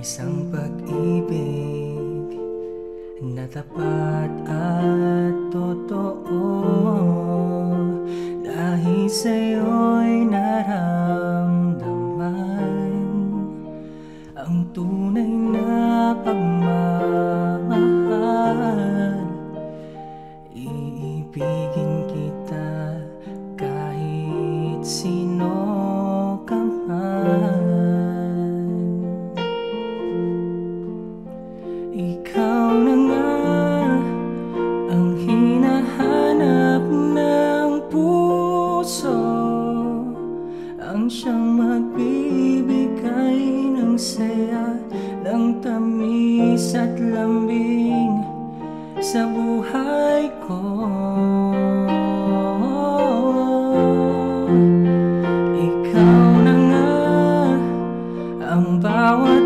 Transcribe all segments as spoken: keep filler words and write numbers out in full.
Isang pag-ibig na tapat at totoo, dahil sa'yo'y naramdaman ang tunay na pagmamahal. Iibigin kita kahit sino ka man. Ikaw na nga ang hinahanap ng puso, ang siyang magbibigay ng saya, ng tamis at lambing sa buhay ko. Ikaw na nga ang bawat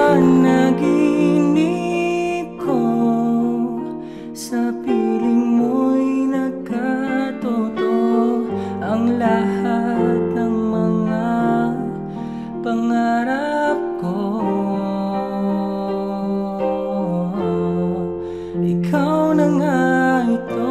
panaginip ko, sa piling mo'y nagkatotoo ang lahat ng mga pangarap ko. Ikaw na nga ito.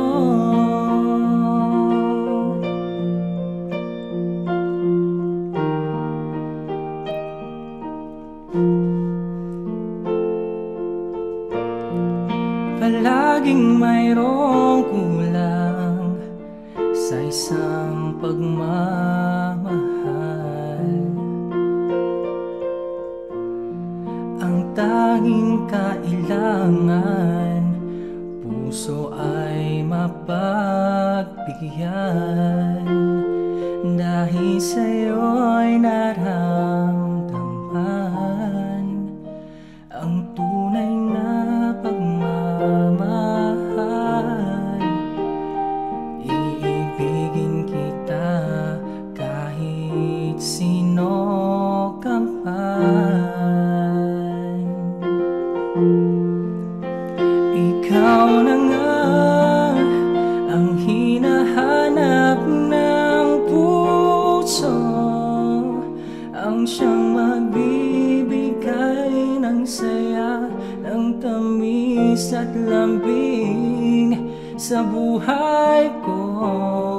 Palaging mayroong kulang sa isang pagmamahal. Ang tanging kailangan, puso ay mapagbigyan, dahil sa'yo'y naramdaman ang tunay na pagmamahal. Iibigin kita kahit sino ka man. Ikaw na nga ang hinahanap ng puso, ang siyang magbibigay ng saya, ng tamis at lambing sa buhay ko.